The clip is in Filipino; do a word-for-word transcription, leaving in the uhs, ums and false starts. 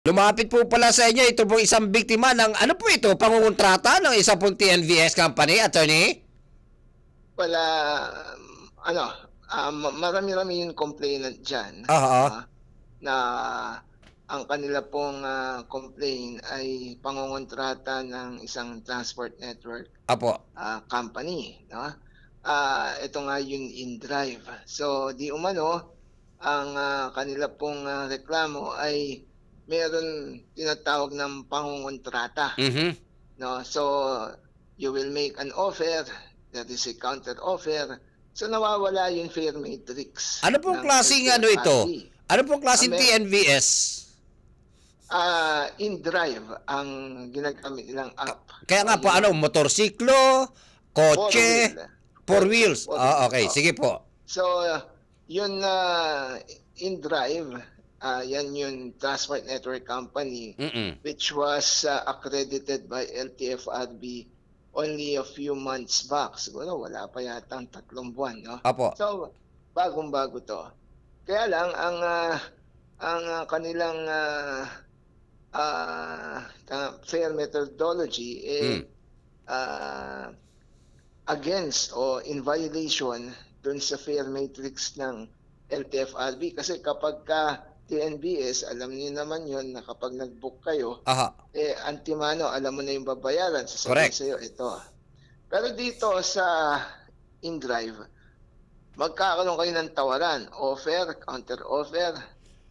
Lumapit po pala sa inyo ito pong isang biktima ng ano po ito, pangungontrata ng isa pong T N V S company, attorney? Wala, um, ano, um, marami-rami yung complainant dyan. Oo. Uh, na ang kanila pong uh, complaint ay pangungontrata ng isang transport network Apo. Uh, company. No? Uh, ito nga yung InDrive. So, di umano, ang uh, kanila pong uh, reklamo ay meron tinatawag ng pangungontrata. Mm-hmm. No, so you will make an offer, that is a counter offer. So nawawala yung fare matrix. Ano pong klaseng ano ito? Ano pong klaseng T N V S? Ah, uh, InDrive ang ginagamit nilang app. Kaya nga po ano, motorsiklo, kotse, four wheels. Ah, okay, sige po. So uh, yun uh, InDrive, Uh, yan yung transport network company, Mm-mm. which was uh, accredited by L T F R B only a few months back. Siguro wala pa yata ang tatlong buwan, no? Apo. So, bagong-bago to. Kaya lang, ang uh, ang uh, kanilang uh, uh, fare methodology eh, mm. uh, against o in violation dun sa fare matrix ng L T F R B. Kasi kapag ka T N V S, alam niyo naman yon na kapag nag-book kayo, Aha. eh antimano, alam mo na yung babayaran. Sasabihin sa'yo, ito. Pero dito sa InDrive, magkakaroon kayo ng tawaran, offer, counter offer,